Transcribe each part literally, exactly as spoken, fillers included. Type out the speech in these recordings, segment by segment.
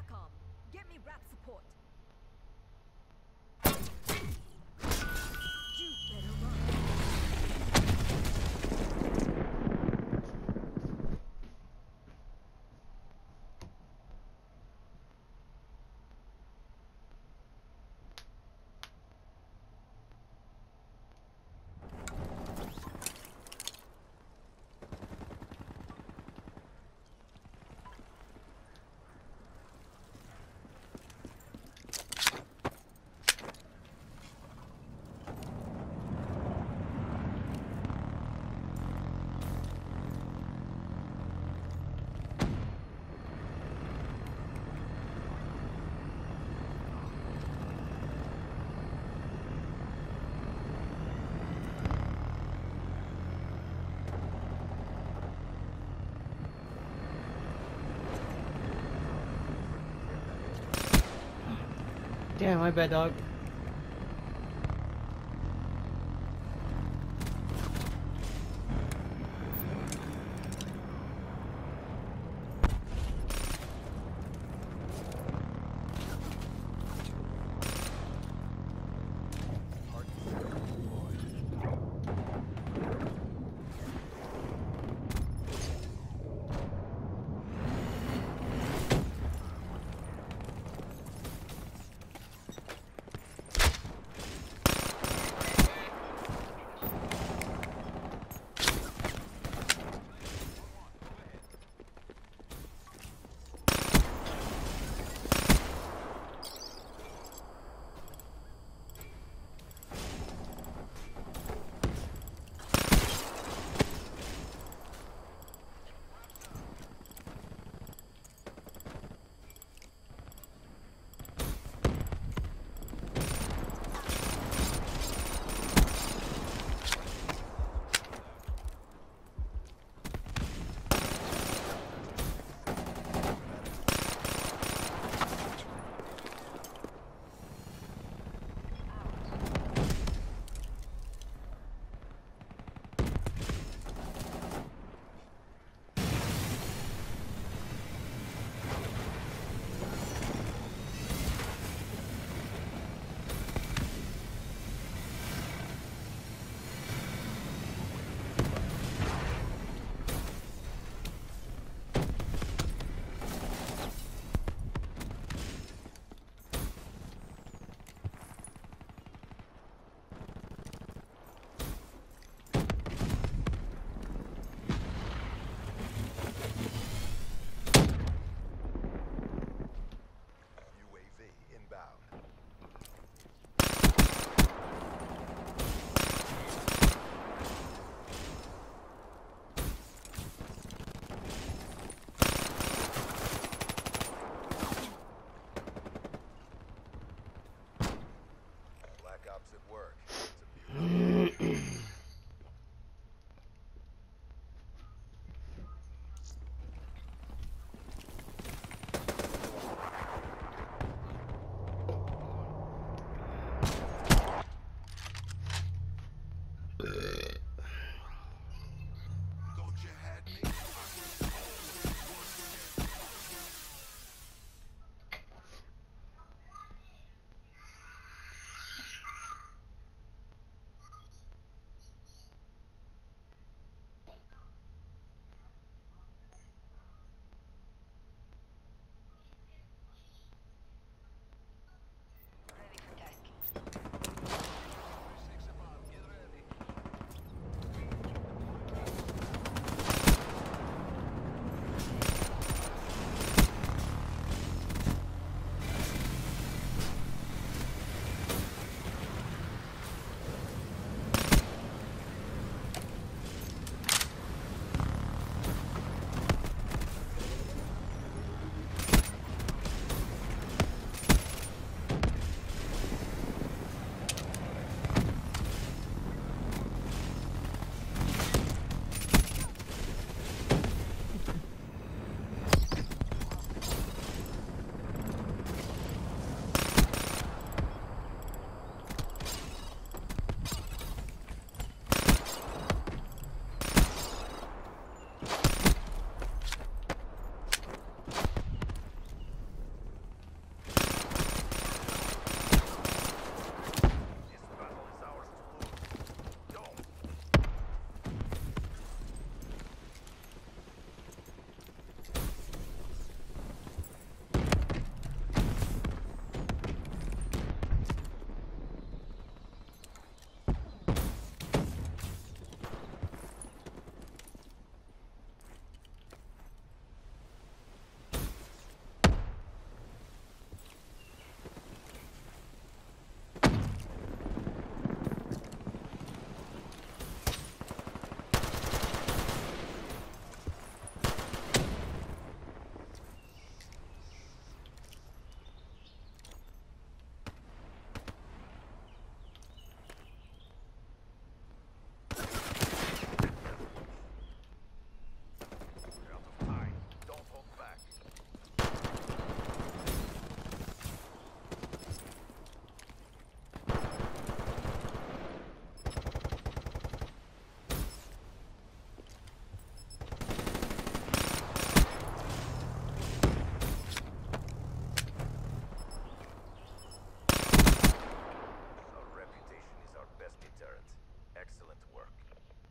SATCOM. Get me rap support. You better run. Damn, my bad, dog.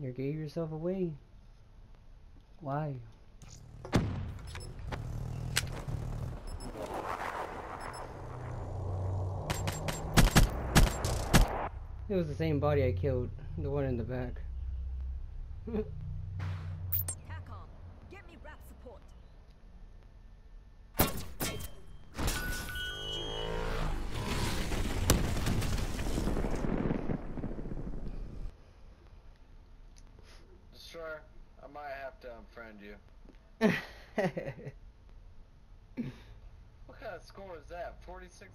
You gave yourself away. Why? It was the same body I killed, the one in the back. Hack-on, get me rap support. Sure, I might have to unfriend you. What kind of score is that? forty-six?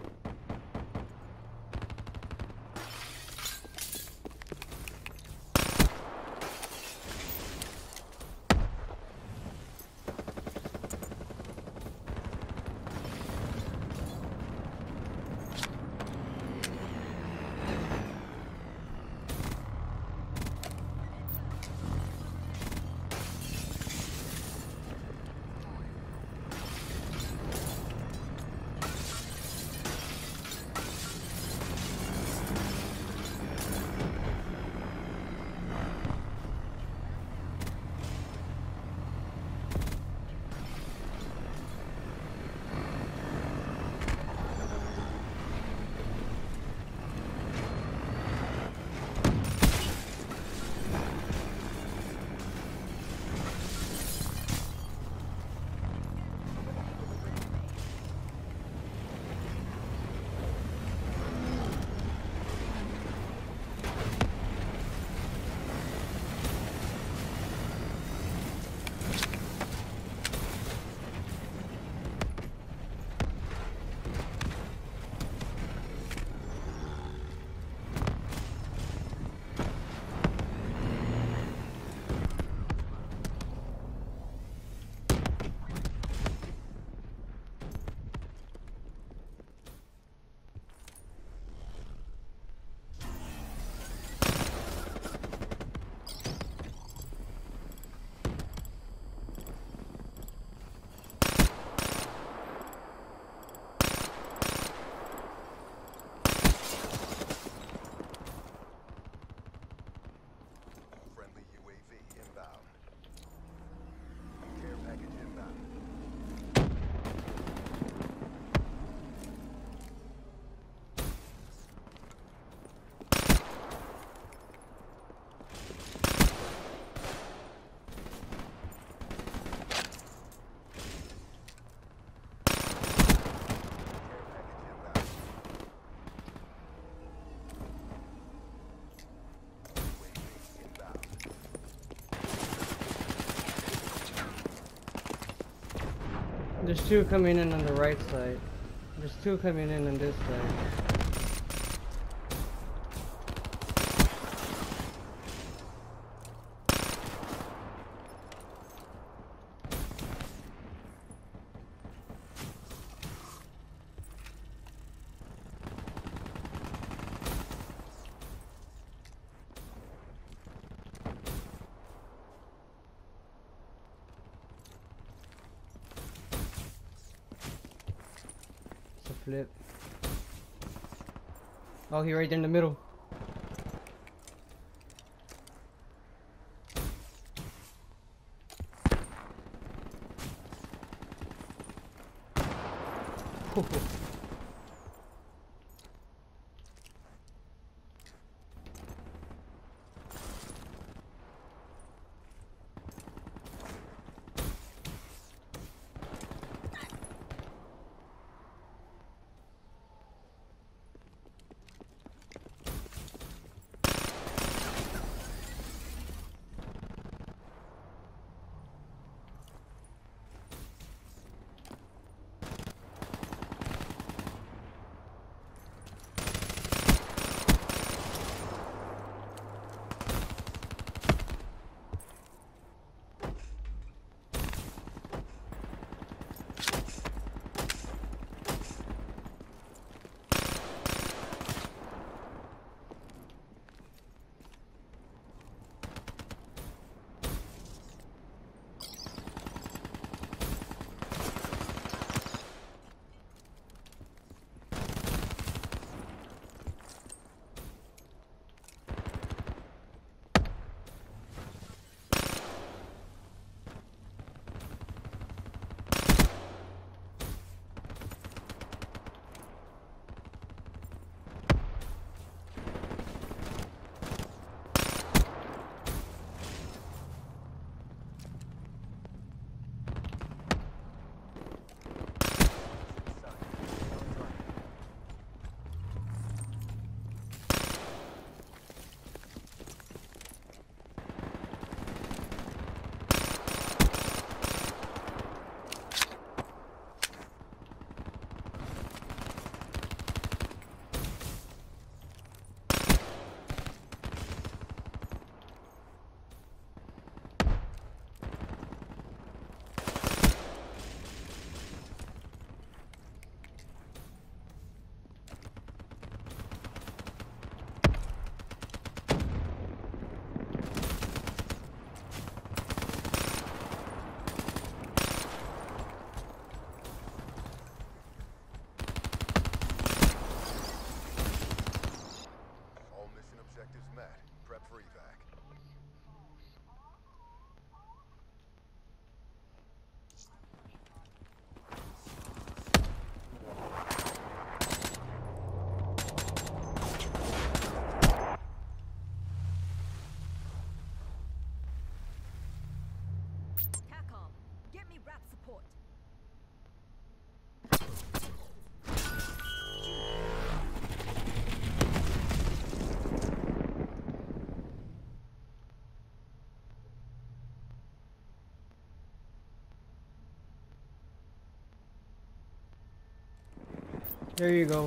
There's two coming in on the right side. There's two coming in on this side. Flip. Oh, he right there in the middle. support. There you go.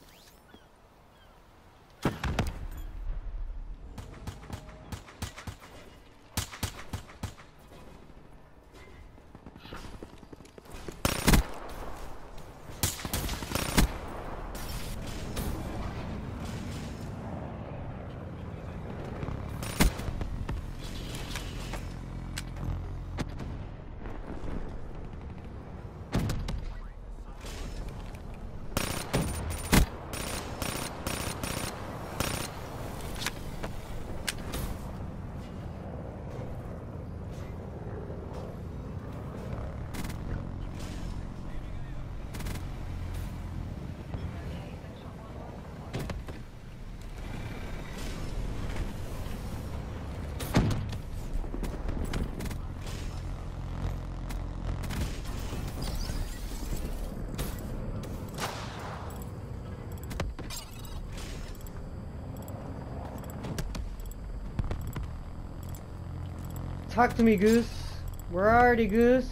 Talk to me, Goose. Where are you, Goose?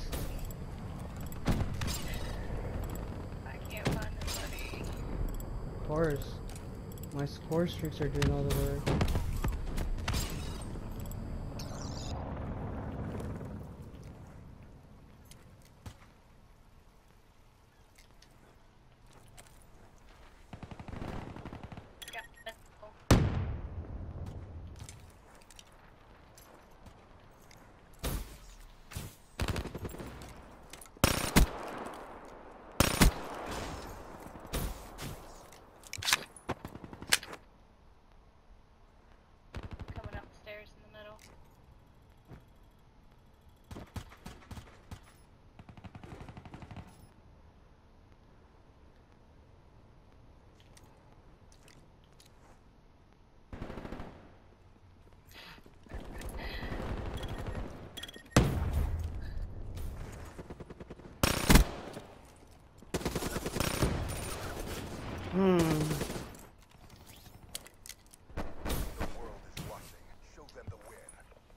I can't find anybody. Of course. My score streaks are doing all the work. Coming up the stairs in the middle. Hmm. The world is watching. Show them the win.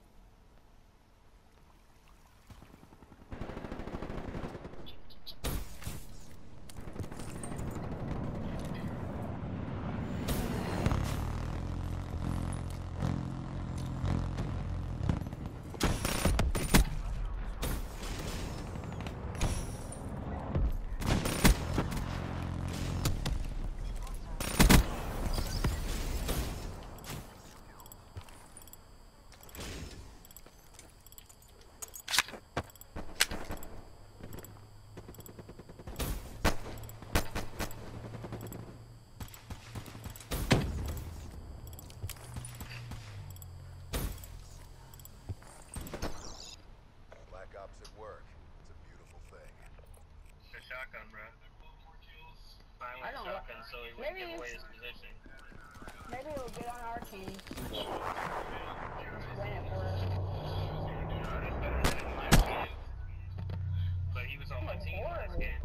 Black Ops at work. It's a beautiful thing. The shotgun, bro. Finally I don't know. shotgun, so he wouldn't Maybe give away it's- his position. Maybe it'll get on our team. Just win it for us. No, that's better than in last game. But he was on my team last game.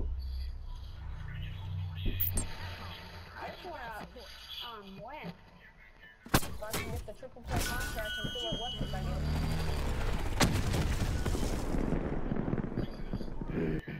I just wanna um win. So I can get the triple play contract and see what weapons I get.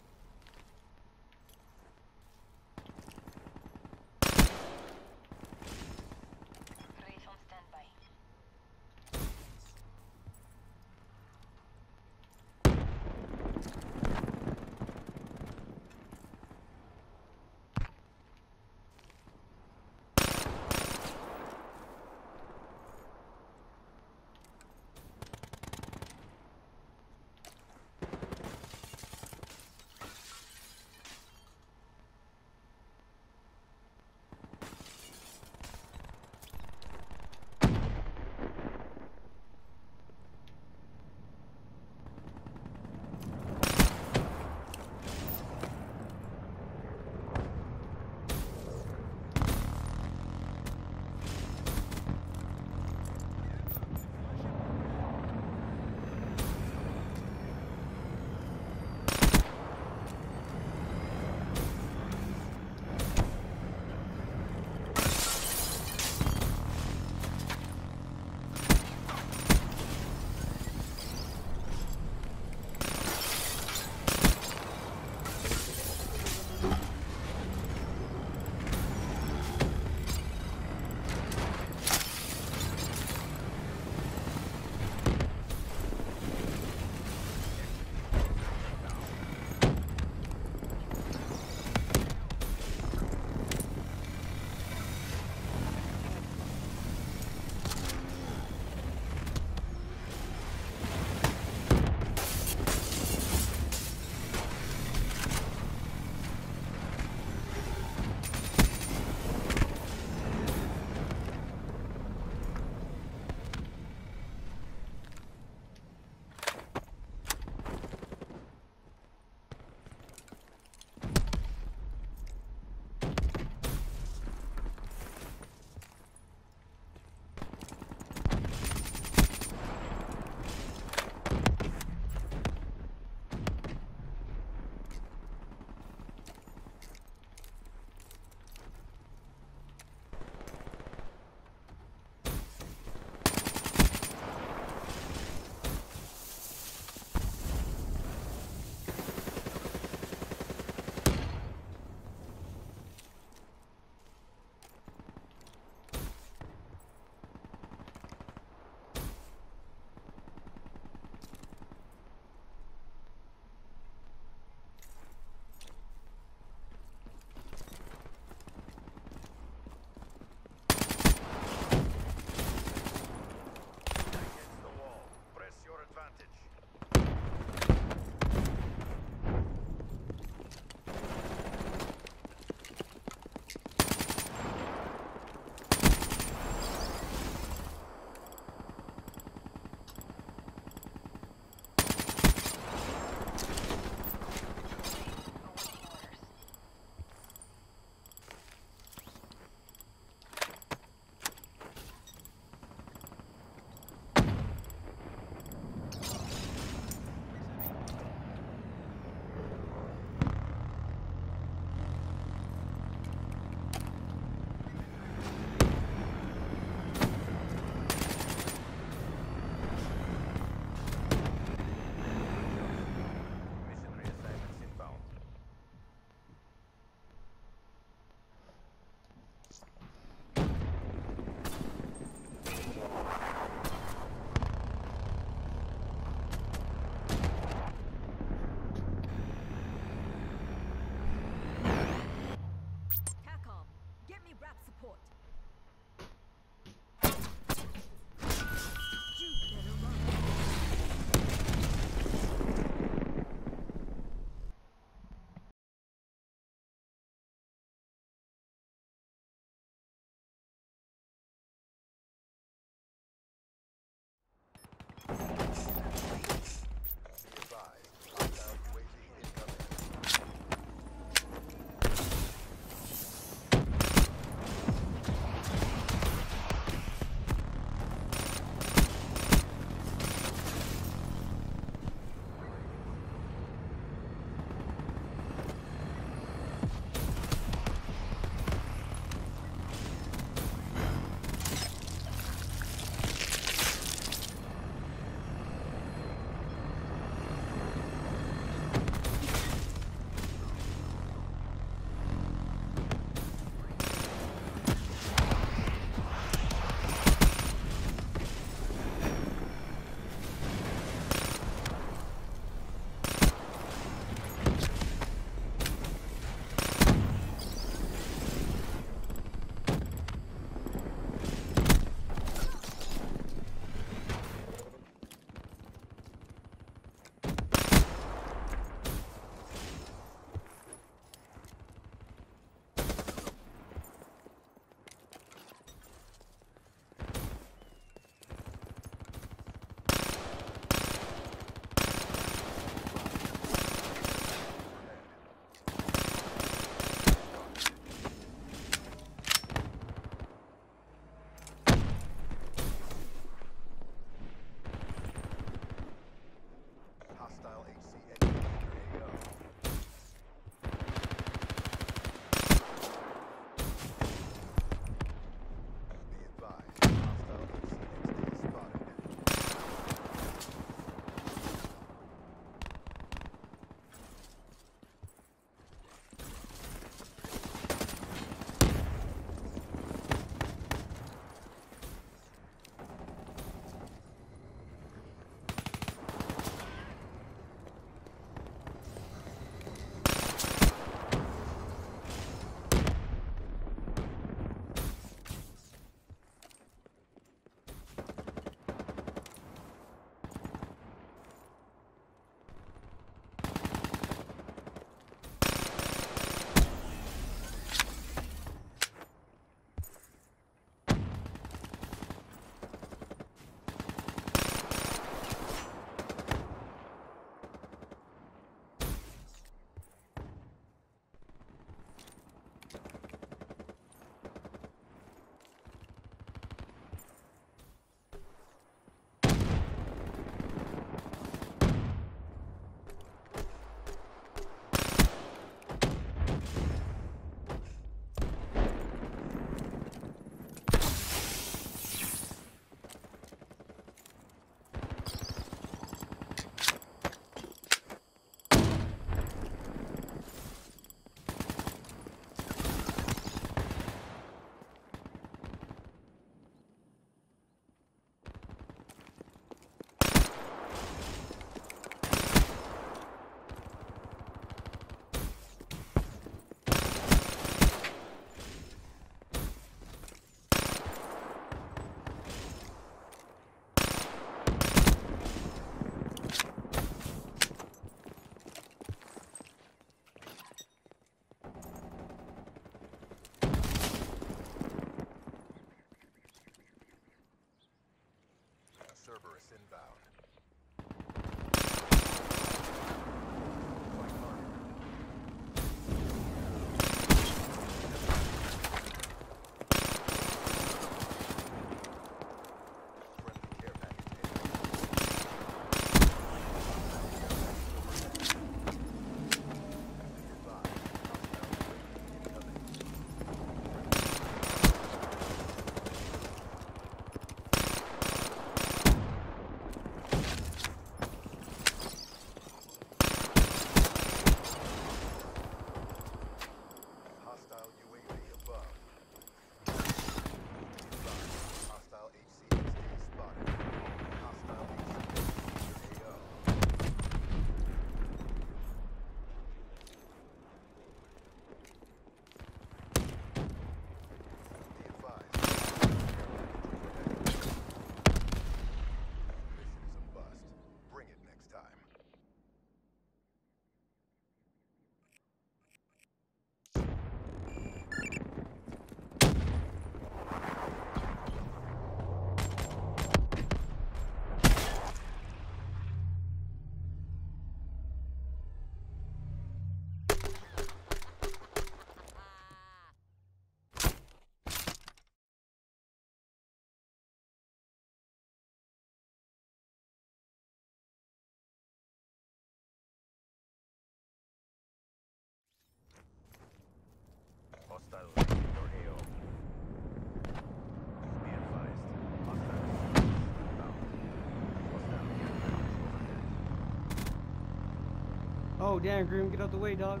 Oh, damn, Grim, get out the way, dog.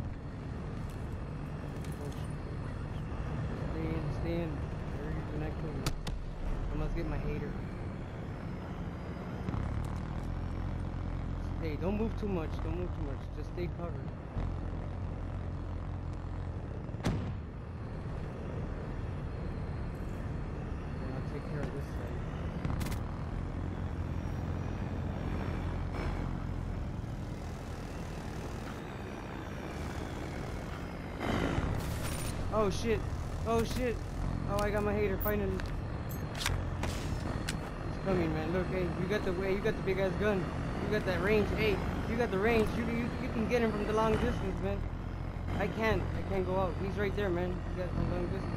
Stay in, stay in. Hurry, do not kill me. I must get my hater. Hey, don't move too much. Don't move too much. Just stay covered. And I'll take care of this side. Oh shit! Oh shit! Oh, I got my hater finally. He's coming, man. Look, hey, you got the way. You got the big ass gun. You got that range. Hey, you got the range. You you you can get him from the long distance, man. I can't. I can't go out. He's right there, man. You got from long distance.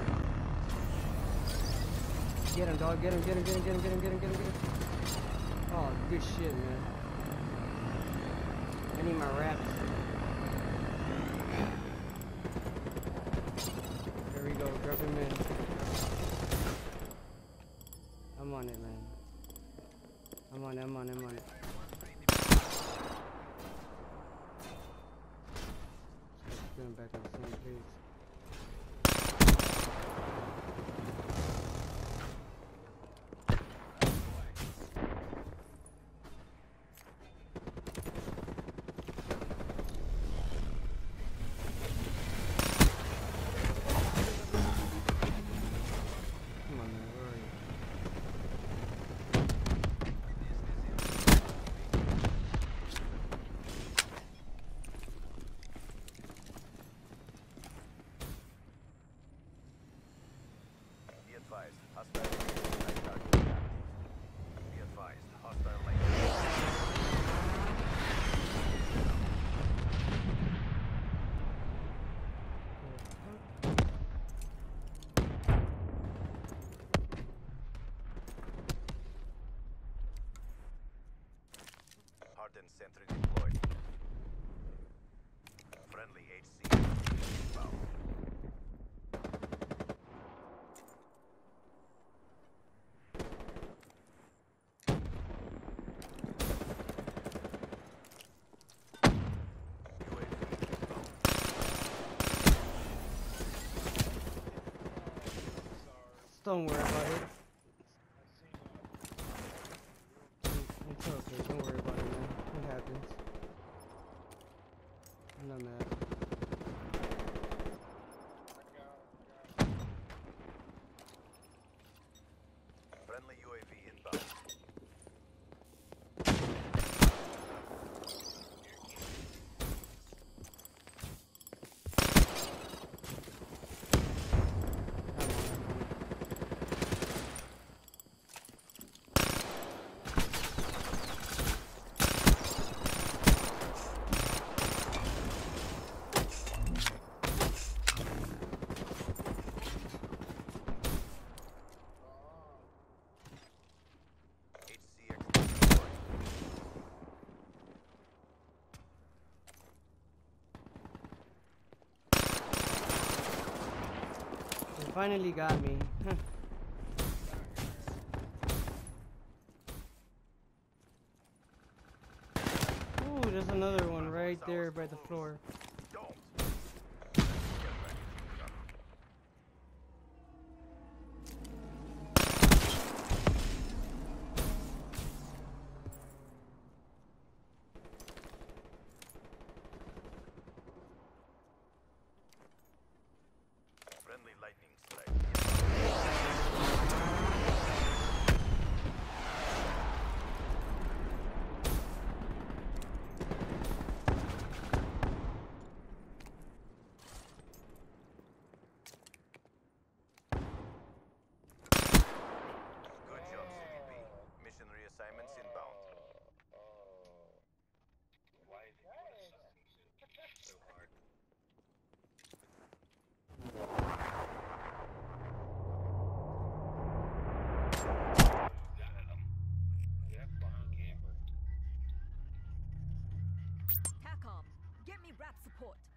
Get him, dog. Get him. Get him. Get him. Get him. Get him. Get him. Get him. Get him. Oh, good shit, man. I need my wraps. There we go. Drop him in. I'm on it, man. I'm on it. I'm on it. I'm on it. Going back on the same page. Come on, man, where are you? Be advised, hostile light target. Be advised, hostile light Hardened sentry deployed. Friendly H C inbound. Don't worry about it. It's okay. Don't worry about it, man. It happens. I'm not mad. Friendly U A V inbound. H C X deployed. They finally got me. Ooh, there's another one right there by the floor. Don't. Get ready for cover. Friendly lightning strike. Good job, C V P. Mission reassignments inbound. Why is he doing so hard? Got him. That bomb camper. Tacom, get me rap support.